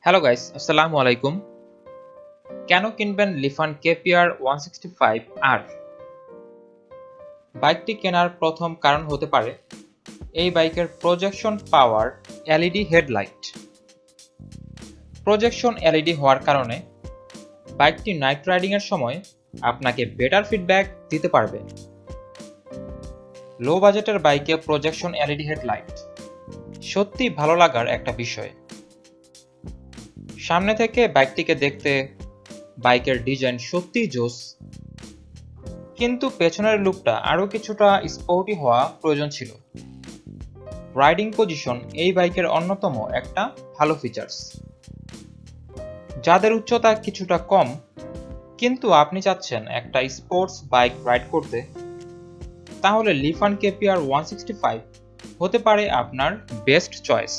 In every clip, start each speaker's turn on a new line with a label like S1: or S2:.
S1: Hello guys, আসসালামু আলাইকুম। কেন কিনবেন লিফান KPR 165R? বাইকটি কেনার প্রথম কারণ হতে পারে এই বাইকের projection power LED headlight. Projection LED হওয়ার কারণে বাইকটি নাইট রাইডিং এর সময় আপনাকে বেটার ফিডব্যাক দিতে পারবে। লো বাজেটের বাইকে প্রজেকশন এলইডি হেডলাইট সত্যি ভালো লাগার একটা বিষয়। সামনে থেকে বাইকটিকে দেখতে বাইকের ডিজাইন সত্যিই জোস, কিন্তু পেছনের লুকটা আরও কিছুটা স্পোর্টি হওয়া প্রয়োজন ছিল। রাইডিং পজিশন এই বাইকের অন্যতম একটা ভালো ফিচার্স। যাদের উচ্চতা কিছুটা কম কিন্তু আপনি চাচ্ছেন একটা স্পোর্টস বাইক রাইড করতে, তাহলে লিফান KPR 165 হতে পারে আপনার বেস্ট চয়েস।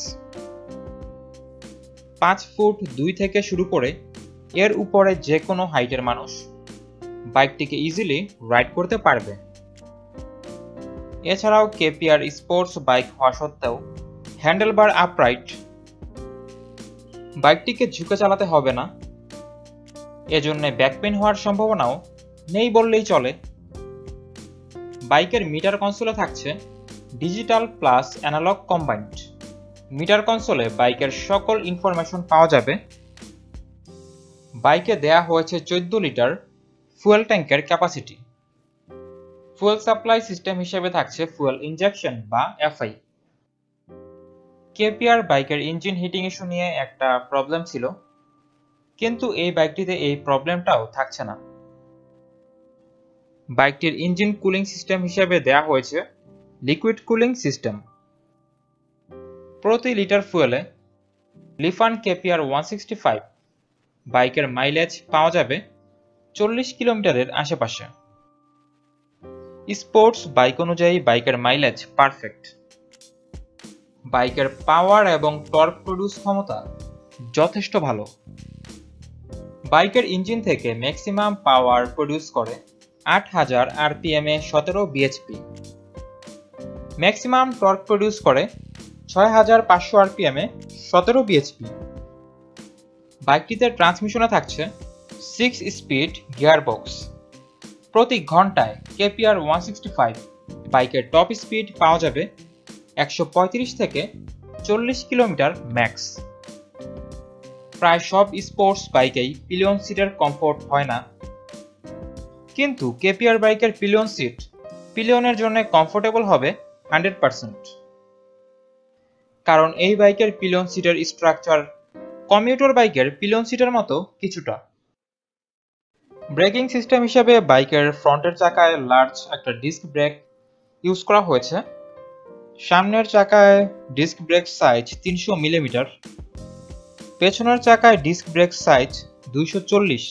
S1: 5 ফুট 2 থেকে শুরু করে এর উপরে যে কোনো হাইটের মানুষ বাইকটিকে ইজিলি রাইড করতে পারবে। এছাড়াও KPR স্পোর্টস বাইক হওয়া সত্ত্বেও হ্যান্ডেলবার আপরাইট, বাইকটিকে ঝুঁকে চালাতে হবে না, এজন্য ব্যাকপেন হওয়ার সম্ভাবনাও নেই বললেই চলে। বাইকের মিটার কনসোলে থাকছে digital plus analogue combined. Meter কনসোলে বাইকের সকল ইনফরমেশন পাওয়া যাবে। বাইকে দেয়া হয়েছে 14 লিটার ফুয়েল ট্যাঙ্কের ক্যাপাসিটি। ফুয়েল সাপ্লাই সিস্টেম হিসেবে থাকছে ফুয়েল ইনজেকশন বা এফআই। KPR বাইকের ইঞ্জিন হিটিং ইস্যু নিয়ে একটা প্রবলেম ছিল, কিন্তু এই বাইকটিতে এই প্রবলেমটাও থাকছে না। বাইকটির ইঞ্জিন কুলিং সিস্টেম হিসেবে দেয়া হয়েছে লিকুইড কুলিং সিস্টেম। প্রতি লিটার ফুয়েলে লিফান KPR 165 বাইকের মাইলেজ পাওয়া যাবে 40 কিলোমিটারের আশেপাশে। স্পোর্টস বাইক অনুযায়ী বাইকের মাইলেজ পারফেক্ট। বাইকের পাওয়ার এবং টর্ক প্রডিউস ক্ষমতা যথেষ্ট ভালো। বাইকের ইঞ্জিন থেকে ম্যাক্সিমাম পাওয়ার প্রডিউস করে 8000 RPM এ 17 bhp। ম্যাক্সিমাম টর্ক প্রডিউস করে 6500 RPM এ 17 bhp। বাইকটিতে ট্রান্সমিশনে থাকছে 6 স্পিড গিয়ারবক্স। প্রতি ঘন্টায় KPR 165 বাইকের টপ স্পিড পাওয়া যাবে 135 থেকে 40 কিলোমিটার ম্যাক্স। প্রায় সব স্পোর্টস বাইকেই পিলিয়ন সিটের কমফোর্ট হয় না, কিন্তু KPR বাইকের পিলিয়ন সিট পিলিয়নের জন্য কমফোর্টেবল হবে 100%। কারণ এই বাইকের পিলিয়ন সিটের স্ট্রাকচার কমিউটার বাইকের পিলিয়ন সিটের মতো কিছুটা। ব্রেকিং সিস্টেম হিসেবে বাইকের ফ্রন্টের চাকায় লার্জ একটা ডিস্ক ব্রেক ইউজ করা হয়েছে। সামনের চাকায় ডিস্ক ব্রেক সাইজ 300 মিলিমিটার, পেছনের চাকায় ডিস্ক ব্রেক সাইজ 240।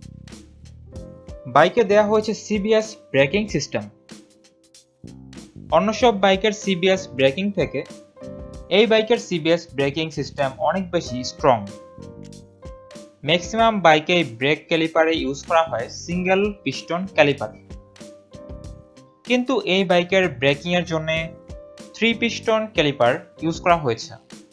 S1: বাইকে দেয়া হয়েছে CBS ব্রেকিং সিস্টেম। অন্য সব বাইকের CBS ব্রেকিং থেকে এই বাইকের CBS ব্রেকিং সিস্টেম অনেক বেশি স্ট্রং। ম্যাক্সিমাম বাইকে ব্রেক ক্যালিপারে ইউজ করা হয় সিঙ্গেল পিস্টন ক্যালিপার, কিন্তু এই বাইকের ব্রেকিং এর জন্য 3 পিস্টন ক্যালিপার ইউজ করা হয়েছে।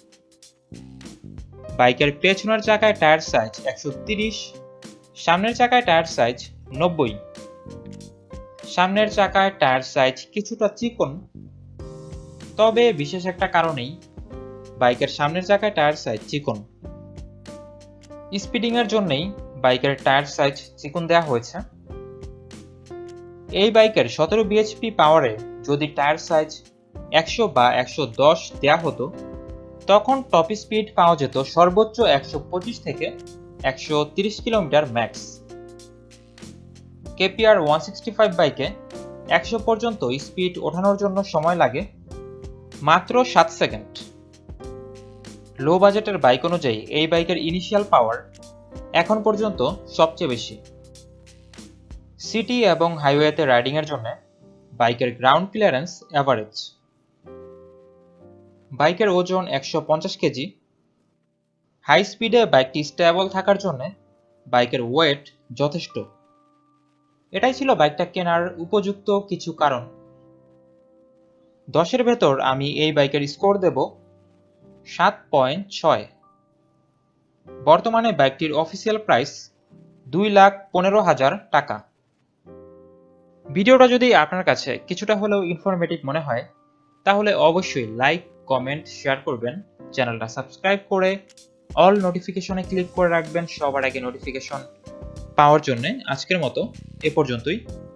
S1: বাইকের পেছনের চাকায় টায়ার সাইজ 130, সামনের চাকায় টায়ার সাইজ 90। সামনের চাকায় টায়ার সাইজ কিছুটা চিকন, তবে বিশেষ একটা কারণেই বাইকের সামনের চাকায় টায়ার সাইজ চিকন। স্পিডিং এর জন্যই বাইকের টায়ার সাইজ চিকন দেওয়া হয়েছে। এই বাইকের 17 bhp পাওয়ারে যদি টায়ার সাইজ 100 বা 110 দেয়া হতো, তখন টপ স্পিড পাওয়া যেত সর্বোচ্চ 125 থেকে 130 কিলোমিটার ম্যাক্স। KPR 165 বাইকে 100 পর্যন্ত স্পিড ওঠানোর জন্য সময় লাগে মাত্র 7 সেকেন্ড। লো বাজেটের বাইক অনুযায়ী এই বাইকের ইনিশিয়াল পাওয়ার এখন পর্যন্ত সবচেয়ে বেশি। সিটি এবং হাইওয়েতে রাইডিং এর জন্য বাইকের গ্রাউন্ড ক্লিয়ারেন্স এভারেজ। বাইকের ওজন 150 কেজি। হাই স্পিডে বাইকটি স্টেবল থাকার জন্য বাইকের ওয়েট যথেষ্ট। এটাই ছিল বাইকটা কেনার উপযুক্ত কিছু কারণ। 10-এর ভেতর আমি এই বাইকের স্কোর দেব 7.6। বর্তমানে বাইকটির অফিসিয়াল প্রাইস 2,15,000 টাকা। ভিডিওটা যদি আপনার কাছে কিছুটা হলেও ইনফরমেটিভ মনে হয় তাহলে অবশ্যই লাইক, কমেন্ট, শেয়ার করবেন। চ্যানেলটা সাবস্ক্রাইব করে অল নোটিফিকেশনে ক্লিক করে রাখবেন সবার আগে নোটিফিকেশন পাওয়ার জন্য। আজকের মতো এ পর্যন্তই।